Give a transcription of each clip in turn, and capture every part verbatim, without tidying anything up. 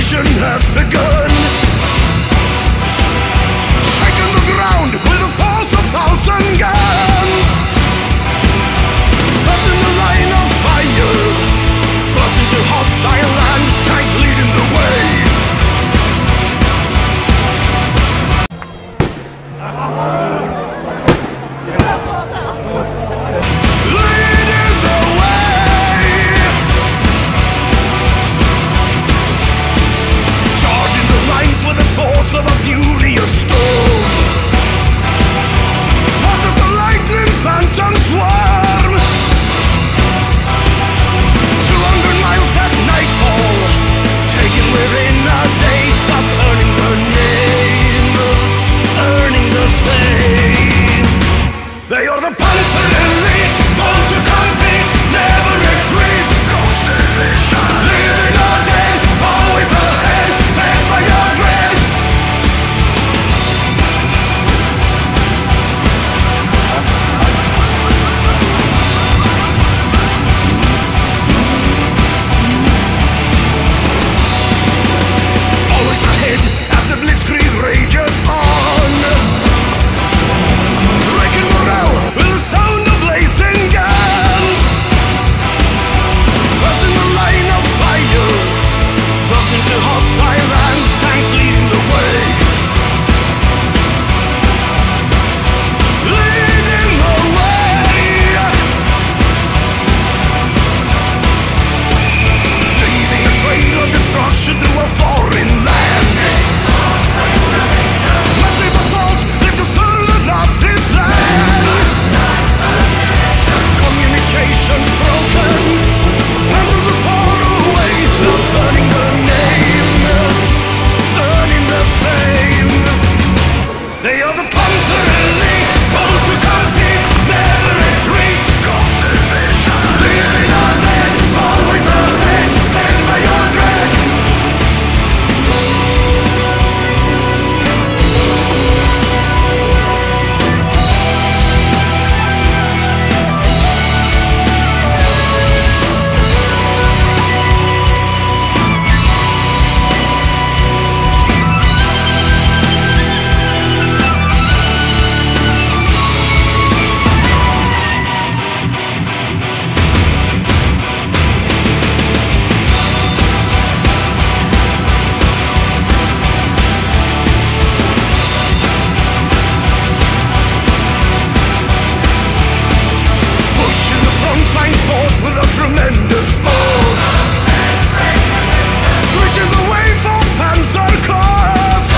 revolution has begun. Shaking the ground with the force of thousand guns. Thrust in the line of fire, thrust into hostile land, tanks leading the way. Leading the way. Charging the lines with the force of a furious storm. Passes the lightning phantom swarm. Two hundred miles at nightfall, taken within a day, thus earning the name, earning the fame. They are the Panzer Elite, born to compete, never retreat. Living or dead, always ahead, fed by your dread. Always ahead as the blitzkrieg rages on. Breaking morale with the sound of blazing guns. Crossing the line of fire, crossing to hostile land, tanks leading the way. Leading the way. Leaving a trail of destruction through a foreign land. Massive assault, live to serve the Nazi plan. Communications broken, hands are far away, thus earning the name, earning the fame. They are the Panzer Elite, born to compete, never retreat. Living or dead, always ahead, fed by your dread. Pushing the front line forth with a tremendous force. Reaching the way for Panzer Corps.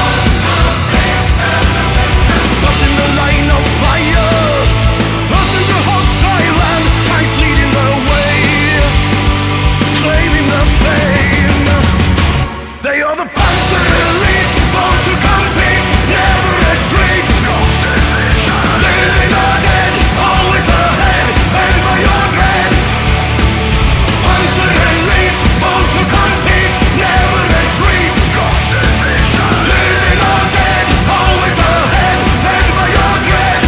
Crossing the line of fire, thrust into hostile land, tanks leading the way, claiming the fame. They are the Panzer Elite, born to compete, never retreat. Living or dead, always ahead, fed by your dread. Panzer Elite, born to compete, never retreat. Living or dead, always ahead, fed by your dread.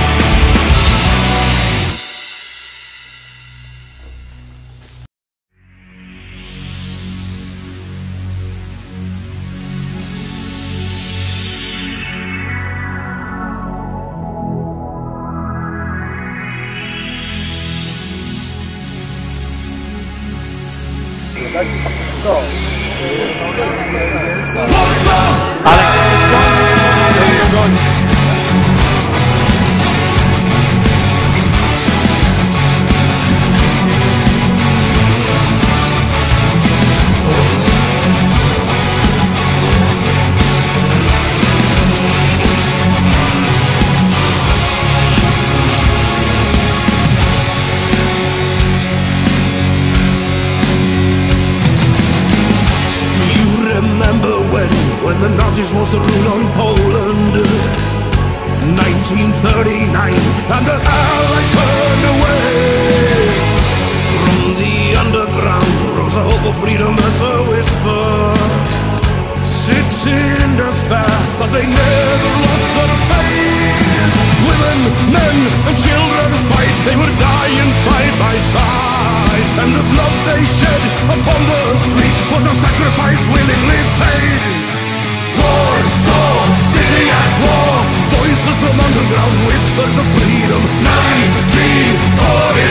Remember when, when the Nazis was the rule on Poland? nineteen thirty-nine, and the Allies turned away. From the underground rose a hope of freedom as a whisper. City in despair, but they never lost their faith. Women, men, and children fight, they were dying side by side. and the blood they shed upon the streets was a sacrifice willingly paid. Warsaw, city at war, voices from underground, whispers of freedom. nineteen forty